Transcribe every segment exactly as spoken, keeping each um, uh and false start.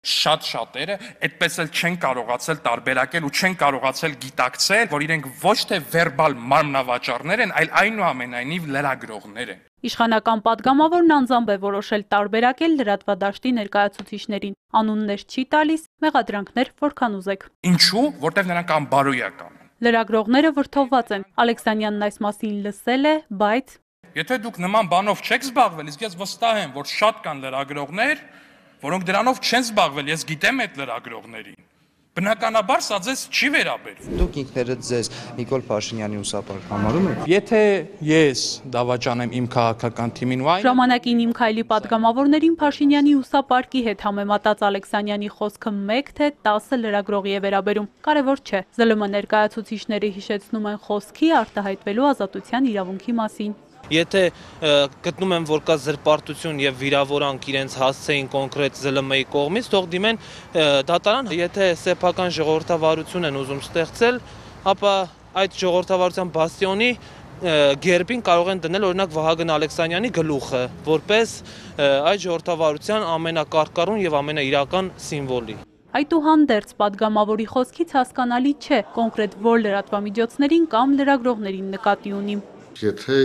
Շատ շատերը այդպես էլ չեն կարողացել տարբերակել ու չեն կարողացել գիտակցել, որ իրենք ոչ թե վերբալ մարմնավաճառներ են, այլ այնուամենայնիվ լրագրողներ են։ Իշխանական պատգամավորն անձամբ է որոշել տարբերակել լրատվադաշտի ներկայացուցիչներին։ Անուններ չի տալիս, մեղադրանքներ որքան ուզեք։ Ինչու՞, որտեղ նրանք անբարոյական են։ Լրագրողները վրդովված են։ Ալեքսանյանն այս մասին լսել է, բայց Եթե դուք նման բանով չեք զբաղվել, իսկ ես վստահ եմ, որ շատ կան լրագրողներ, որոնք դրանով չեն զբաղվել, ես գիտեմ այդ լրագրողներին։ Բնականաբար սա ձեզ չի վերաբերվում։ Դուք ինքներդ ձեզ Նիկոլ Փաշինյանի ուսապարկ համարում եք։ Եթե ես դավաճանեմ իմ քաղաքական թիմին ու այն ժամանակին Իմ քայլի պատգամավորներին Փաշինյանի ուսապարկի հետ համեմատած Ալեքսանյանի խոսքը մեկ թե տասը լրագրողի է վերաբերում։ Կարևոր չէ։ Զ Լ M ներկայացուցիչները հիշեցնում են խոսքի արտահայտվելու ազատության իրավունքի մասին։ Եթե գտնում եմ, որ կա զրպարտություն եւ վիրավորանք իրենց հասցեին կոնկրետ Զ Լ M-ի կողմից, թող դիմեն դատարան, եթե սեփական ժողովրդավարություն են ուզում ստեղծել, ապա այդ ժողովրդավարության բաստիոնի գերբին կարող են դնել օրինակ Վահագն Ալեքսանյանի գլուխը, որպես այդ ժողովրդավարության ամենակարկառուն եւ ամենաիրական սիմվոլի։ Այդուհանդերձ պատգամավորի խոսքից հասկանալի չէ կոնկրետ որ լրատվամիջոցներին կամ լրագրողներին նկատի ունի։ Եթե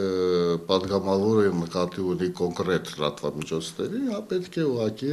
պատգամավորը նկատի ունի կոնկրետ լրատվամիջոցների, հա պետք է ուղղակի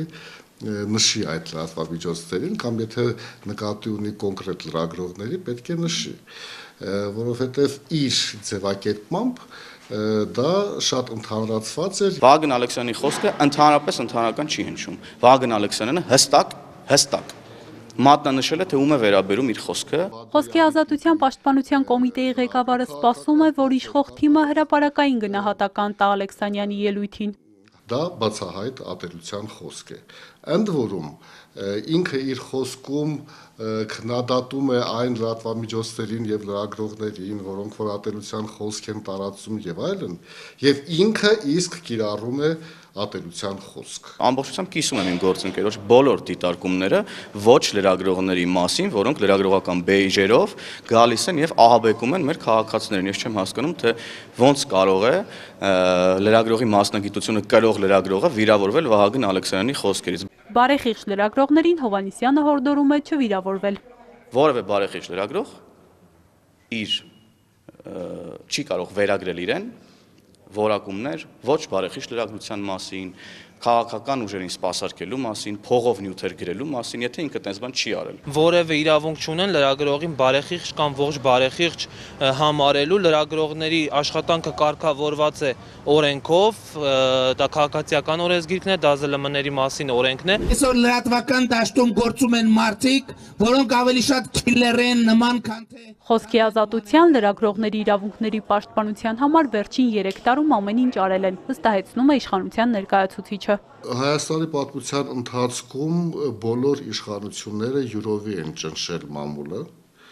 նշի այդ լրատվամիջոցներին, կամ եթե նկատի ունի կոնկրետ լրագրողների, պետք է նշի, որովհետև իր ձևակերպմամբ դա շատ ընդհանրացված էր։ Վահագն Ալեքսյանի խոսքը ընդհանրապես ընդհանրական չի հնչում։ Վահագն Ալեքսյանը հստակ, հստակ մատնանշել է, թե ում է վերաբերում իր խոսքը։ Խոսքի ազատության պաշտպանության կոմիտեի ղեկավարը սպասում է, որ իշխող թիմը հրապարակային գնահատական տա Ալեքսանյանի ելույթին։ Դա բացահայտ ատելության խոսք է։ Ընդ որում ինքը իր խոսքում քննադատում է այն լրատվամիջոցներին եւ լրագրողներին, որոնք որ ատելության խոսք են տարածում եւ այլն, եւ ինքը իսկ կիրառում է ատելության խոսք։ Ամբողջությամբ կիսում եմ իմ գործընկերոջ բոլոր դիտարկումները ոչ լրագրողների մասին, որոնք լրագրողական բեյջերով գալիս են եւ ահաբեկում են մեր քաղաքացիներին։ Ես չեմ հասկանում, թե ոնց կարող է լրագրողի մասնագիտությունը կրող լրագրողը վիրավորվել Վահագն Ալեքսանյանի խոսքերից։ Բարեխիղճ լրագրողներին Հովհաննիսյանը հորդորում է չվիրավորվել։ Որևէ բարեխիղճ լրագրող իր չի կարող վերագրել իրեն որակումներ ոչ բարեխիղճ լրագրության մասին, քաղաքական ուժերին սպասարկելու մասին, փողով նյութեր գրելու մասին, եթե ինքը տես բան չի արել։ Որևէ իրավունք չունեն լրագրողին բարեխիղճ կամ ողջ բարեխիղճ համարելու, լրագրողների աշխատանքը կարգավորված է օրենքով, դա քաղաքացիական օրենսգիրքն է, դա Զ Լ M-ների մասին օրենքն է։ Այսօր լրատվական դաշտում գործում են մարդիկ, որոնք ավելի շատ քիլլեր են նման, քան թե Խոսքի ազատության, լրագրողների իրավունքների պաշտպանության համար վերջին երեք տարում ամեն ինչ արել են, վստահեցնում է իշխանության ներկայացուցիչը։ Հայաստանի պատմության ընթացքում բոլոր իշխանությունները յուրովի են ճնշել մամուլը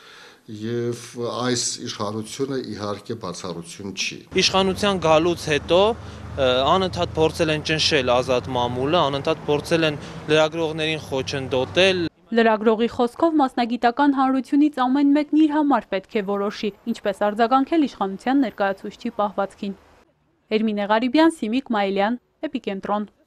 եւ այս իշխանությունը իհարկե բացառություն չի։ Իշխանության գալուց հետո անընդհատ փորձել են ճնշել ազատ մամուլը, անընդհատ փորձել են լրագրողներին խոչընդոտել։ Լրագրողի խոսքով մասնագիտական հանրությունից ամեն մեկն իր համար պետք է որոշի, ինչպես արձագանքել իշխանության ներկայացուցչի պահվածքին։ Էրմինե Ղարիբյան, Սիմիկ Մայիլյան, Էպիկենտրոն։